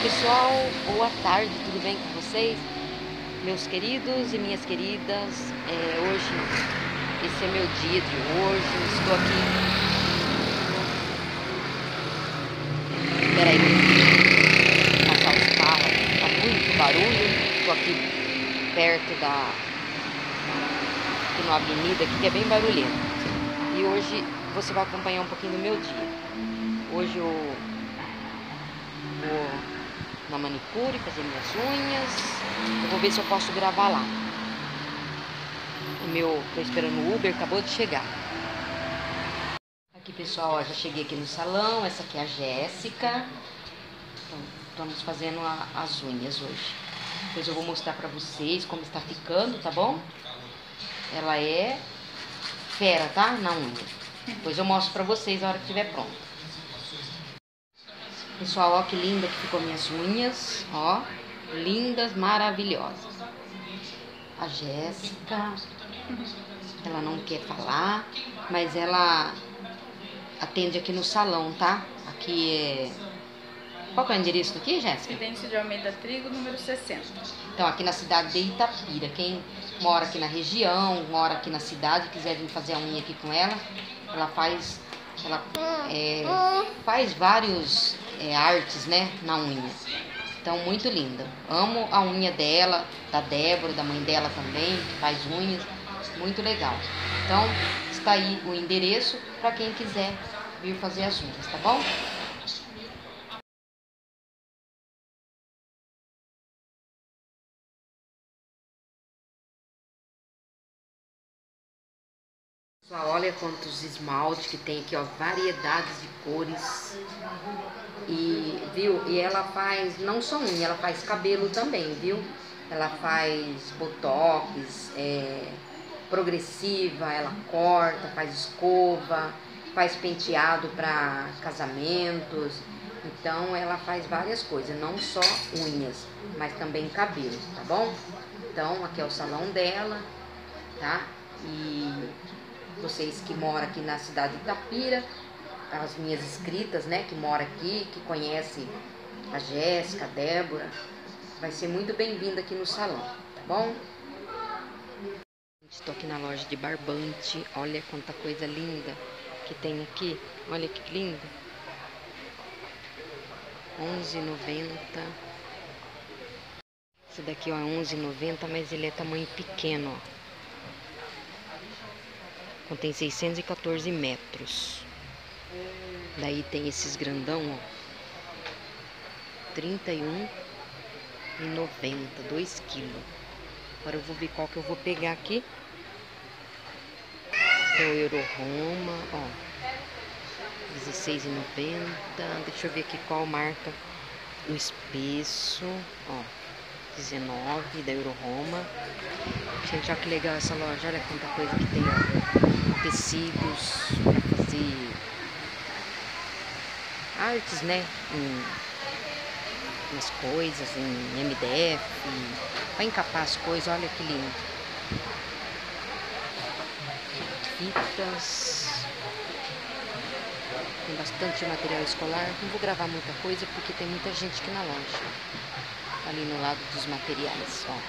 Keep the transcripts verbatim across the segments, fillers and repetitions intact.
pessoal, boa tarde, tudo bem com vocês? Meus queridos e minhas queridas, é, hoje, esse é meu dia de hoje, estou aqui, peraí, passar os carros, tá muito barulho, estou aqui perto da, aqui numa avenida aqui que é bem barulhento, e hoje você vai acompanhar um pouquinho do meu dia. Hoje eu vou na manicure, fazer minhas unhas. Eu vou ver se eu posso gravar lá. O meu, tô esperando o Uber, acabou de chegar. Aqui, pessoal, ó, já cheguei aqui no salão. Essa aqui é a Jéssica. Então, estamos fazendo a, as unhas hoje. Depois eu vou mostrar pra vocês como está ficando, tá bom? Ela é fera, tá? Na unha. Depois eu mostro pra vocês a hora que estiver pronto. Pessoal, ó que linda que ficou minhas unhas, ó, lindas, maravilhosas. A Jéssica, ela não quer falar, mas ela atende aqui no salão, tá? Aqui é... Qual que é o endereço aqui, Jéssica? Prudêncio de Almeida Trigo, número sessenta. Então, aqui na cidade de Itapira. Quem mora aqui na região, mora aqui na cidade, quiser vir fazer a unha aqui com ela, ela faz... Ela é, faz vários é, artes, né, na unha. Então, muito linda. Amo a unha dela, da Débora, da mãe dela também, que faz unhas. Muito legal. Então, está aí o endereço para quem quiser vir fazer as unhas, tá bom? Pessoal, olha quantos esmaltes que tem aqui, ó, variedades de cores. E, viu? E ela faz não só unha, ela faz cabelo também, viu? Ela faz botox, é, progressiva, ela corta, faz escova, faz penteado para casamentos. Então ela faz várias coisas, não só unhas, mas também cabelo, tá bom? Então aqui é o salão dela, tá? E vocês que moram aqui na cidade de Itapira, as minhas inscritas, né, que moram aqui, que conhecem a Jéssica, a Débora, vai ser muito bem-vinda aqui no salão, tá bom? Estou aqui na loja de barbante, olha quanta coisa linda que tem aqui, olha que lindo. onze reais e noventa centavos. Esse daqui ó, é onze reais e noventa centavos, mas ele é tamanho pequeno, ó. Contém seiscentos e quatorze metros. Daí tem esses grandão, ó, trinta e um reais e noventa centavos, dois quilos. Agora eu vou ver qual que eu vou pegar aqui. É o Euro Roma, ó, dezesseis reais e noventa centavos. Deixa eu ver aqui qual marca. O espesso, ó, dezenove da Euro Roma. Gente, olha que legal essa loja, olha quanta coisa que tem, ó. Tecidos para fazer artes, né, em, nas coisas, em M D F, para encapar as coisas, olha que lindo. Fitas, tem bastante material escolar, não vou gravar muita coisa porque tem muita gente aqui na loja, ali no lado dos materiais, ó.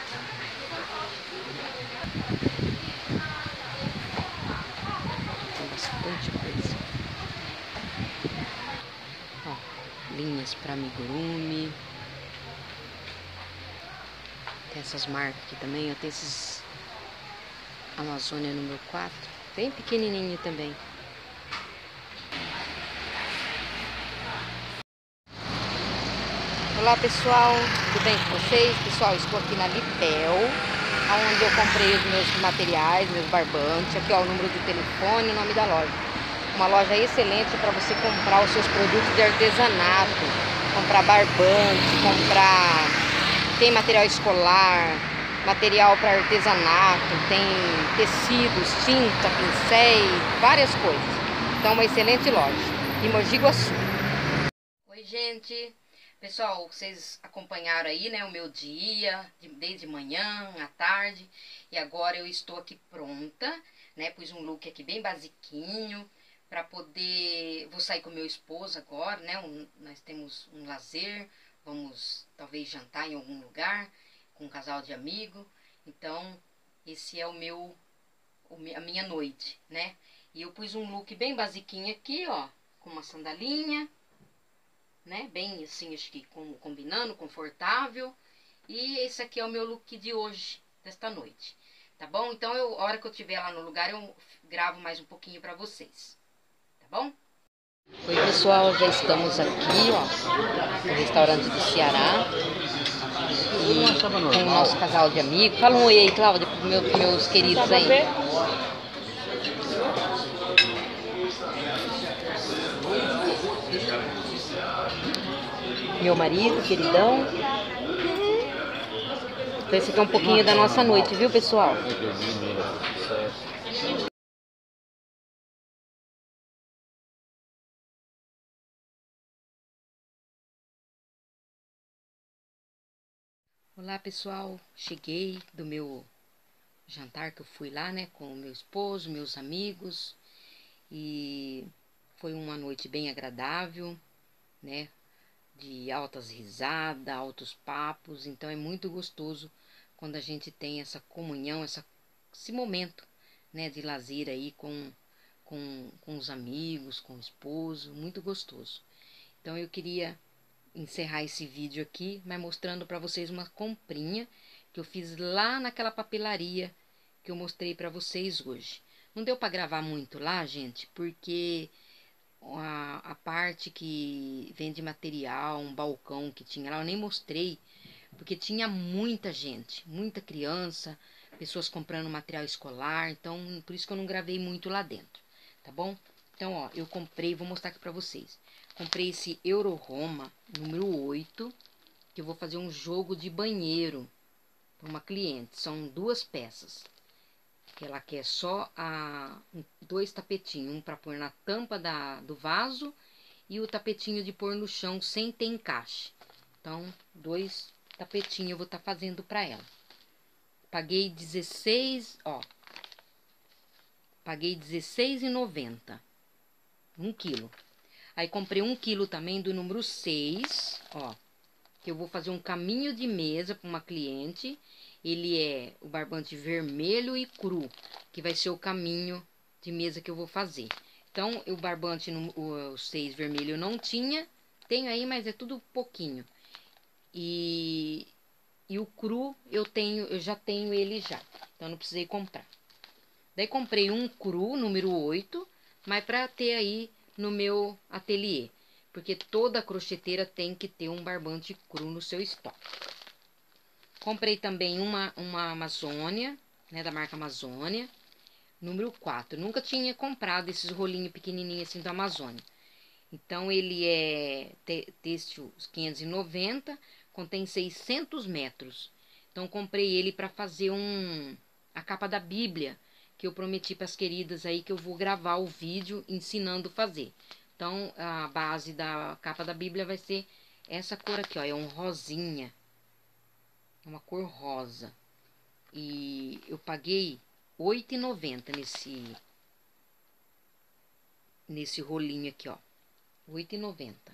Tem bastante coisa. Ó, linhas para amigurumi. Tem essas marcas aqui também, ó. Tem esses Amazônia número quatro, bem pequenininho também. Olá pessoal, tudo bem com vocês? Pessoal, estou aqui na Lipel, onde eu comprei os meus materiais, meus barbantes. Aqui ó, o número de telefone e o nome da loja. Uma loja excelente para você comprar os seus produtos de artesanato, comprar barbante, comprar... Tem material escolar, material para artesanato, tem tecidos, tinta, pincéis, várias coisas. Então, uma excelente loja, em Mogi Guaçu. Oi, gente. Pessoal, vocês acompanharam aí, né, o meu dia, desde manhã, à tarde. E agora eu estou aqui pronta, né, pus um look aqui bem basiquinho, para poder... Vou sair com meu esposo agora, né, um, nós temos um lazer, vamos talvez jantar em algum lugar com um casal de amigo. Então, esse é o meu, o, a minha noite, né? E eu pus um look bem basiquinho aqui, ó, com uma sandalinha, né? Bem assim, acho que com, combinando, confortável. E esse aqui é o meu look de hoje, desta noite. Tá bom? Então, eu, a hora que eu estiver lá no lugar, eu gravo mais um pouquinho pra vocês. Tá bom? Oi, pessoal, já estamos aqui, ó, no restaurante do Ceará. E com o nosso casal de amigos. Fala um oi aí, Cláudia, para meu, meus queridos aí. Meu marido, queridão. Então esse aqui é um pouquinho da nossa noite, viu, pessoal? Olá, pessoal. Cheguei do meu jantar que eu fui lá, né, com o meu esposo, meus amigos. E foi uma noite bem agradável, né? De altas risadas, altos papos. Então é muito gostoso quando a gente tem essa comunhão, essa, esse momento, né, de lazer aí com, com, com os amigos, com o esposo, muito gostoso. Então eu queria encerrar esse vídeo aqui, mas mostrando para vocês uma comprinha que eu fiz lá naquela papelaria que eu mostrei para vocês hoje. Não deu para gravar muito lá, gente, porque a, a parte que vende material, um balcão que tinha lá, eu nem mostrei, porque tinha muita gente, muita criança, pessoas comprando material escolar, então por isso que eu não gravei muito lá dentro, tá bom? Então, ó, eu comprei, vou mostrar aqui pra vocês. Comprei esse Euro Roma número oito, que eu vou fazer um jogo de banheiro para uma cliente. São duas peças. Que ela quer só a, dois tapetinhos, um para pôr na tampa da, do vaso e o tapetinho de pôr no chão sem ter encaixe. Então, dois tapetinhos eu vou estar tá fazendo para ela. Paguei dezesseis, ó. Paguei dezesseis reais e noventa centavos. Um quilo. Aí comprei um quilo também do número seis, ó. Que eu vou fazer um caminho de mesa para uma cliente. Ele é o barbante vermelho e cru, que vai ser o caminho de mesa que eu vou fazer. Então, o barbante, no, o seis vermelho eu não tinha. Tenho aí, mas é tudo pouquinho. E, e o cru eu tenho, eu já tenho ele já. Então, não precisei comprar. Daí, comprei um cru, número oito, mas para ter aí no meu ateliê. Porque toda crocheteira tem que ter um barbante cru no seu estoque. Comprei também uma, uma Amazônia, né, da marca Amazônia, número quatro. Nunca tinha comprado esses rolinhos pequenininhos assim da Amazônia. Então, ele é têxtil quinhentos e noventa, contém seiscentos metros. Então, comprei ele para fazer um, a capa da Bíblia, que eu prometi para as queridas aí que eu vou gravar o vídeo ensinando a fazer. Então, a base da capa da Bíblia vai ser essa cor aqui, ó, é um rosinha. É uma cor rosa. E eu paguei oito reais e noventa centavos nesse, nesse rolinho aqui, ó. oito reais e noventa centavos.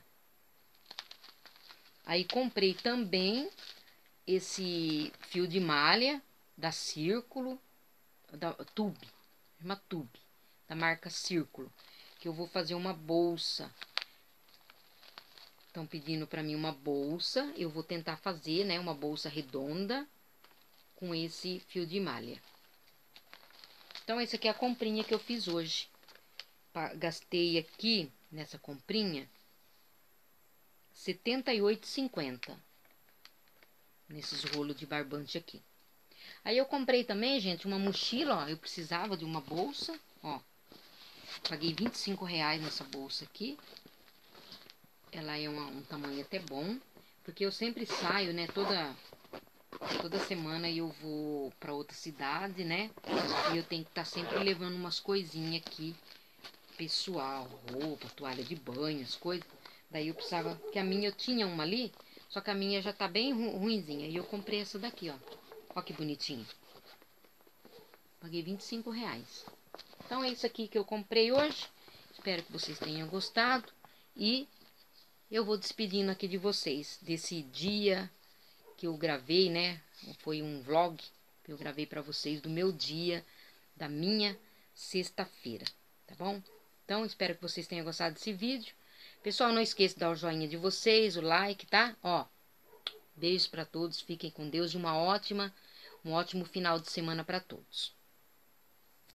Aí comprei também esse fio de malha da Círculo, da Tube, uma Tube, da marca Círculo, que eu vou fazer uma bolsa. Estão pedindo para mim uma bolsa, eu vou tentar fazer, né, uma bolsa redonda com esse fio de malha. Então, essa aqui é a comprinha que eu fiz hoje. Gastei aqui, nessa comprinha, setenta e oito reais e cinquenta centavos. Nesses rolos de barbante aqui. Aí eu comprei também, gente, uma mochila, ó. Eu precisava de uma bolsa, ó. Paguei vinte e cinco reais nessa bolsa aqui. Ela é uma, um tamanho até bom. Porque eu sempre saio, né, toda... Toda semana eu vou pra outra cidade, né? E eu tenho que estar tá sempre levando umas coisinhas aqui. Pessoal, roupa, toalha de banho, as coisas. Daí eu precisava... Que a minha eu tinha uma ali... Só que a minha já tá bem ru ruinzinha. E eu comprei essa daqui, ó. Ó que bonitinha. Paguei vinte e cinco reais. Então é isso aqui que eu comprei hoje. Espero que vocês tenham gostado. E eu vou despedindo aqui de vocês, desse dia que eu gravei, né? Foi um vlog que eu gravei para vocês do meu dia, da minha sexta-feira, tá bom? Então, espero que vocês tenham gostado desse vídeo. Pessoal, não esqueça de dar o joinha de vocês, o like, tá? Ó, beijos para todos, fiquem com Deus e uma ótima, um ótimo final de semana para todos.